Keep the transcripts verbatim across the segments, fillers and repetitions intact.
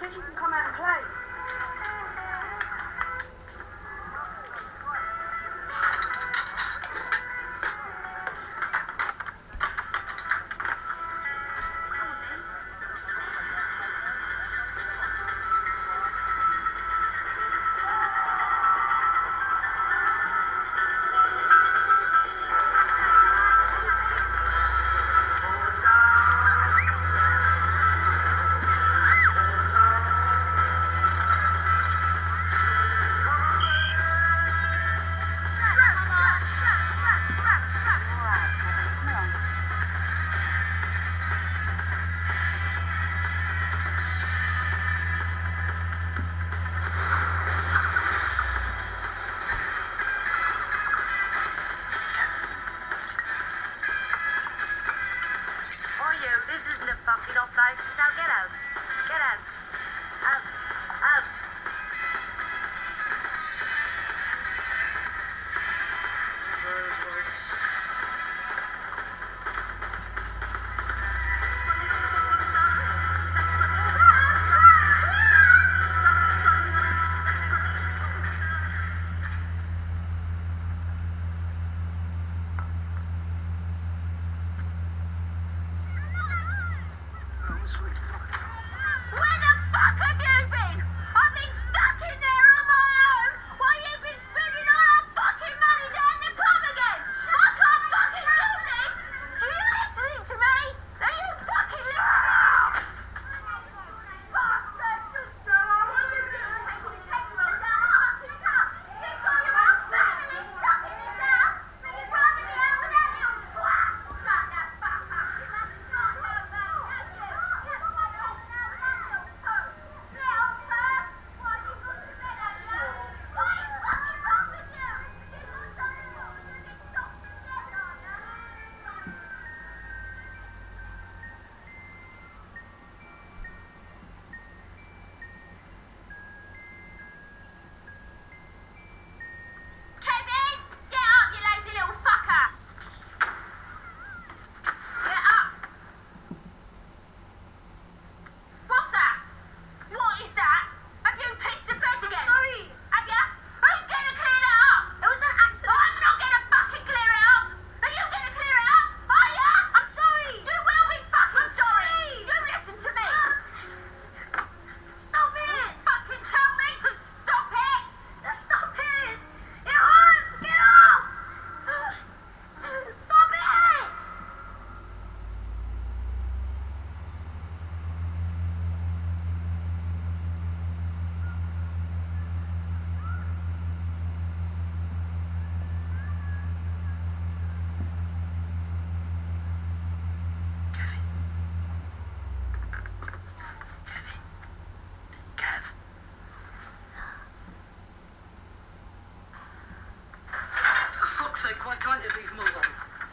said you can come out and play. Why can't you leave him alone?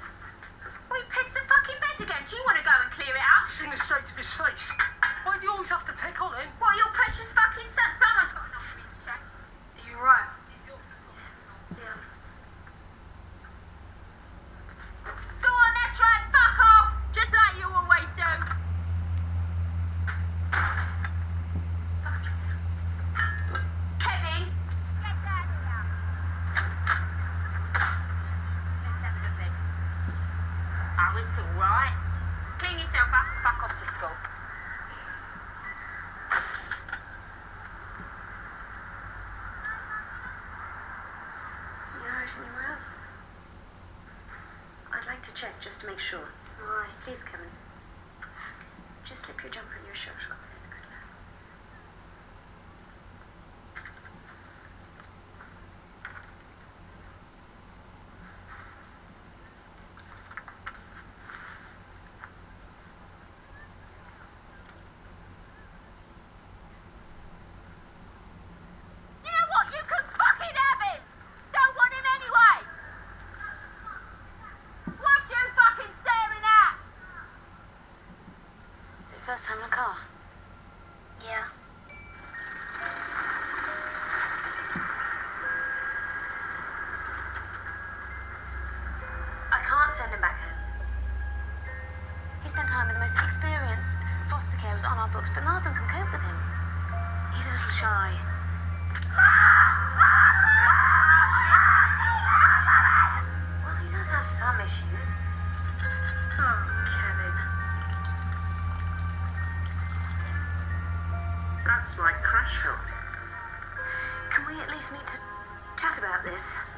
We pissed the fucking bed again. Do you want to go and clear it up? Sing it straight to his face. Why do you always have to pick on him? What, your precious fucking son? Someone's got enough of me to check. Are you right? Yeah. Go on, that's right. Fuck off. Just like you always do. Kevin. Get down here. Oh, it's all right. Clean yourself up and fuck off to school. You hurt anywhere else? I'd like to check just to make sure. Why? Please, Kevin. Just slip your jumper in your shirt. First time in a car? Yeah. I can't send him back home. He spent time with the most experienced foster carers on our books, but none of them can cope with him. shy. Well, he does have some issues. Oh, Kevin. That's like crash help. Can we at least meet to chat about this?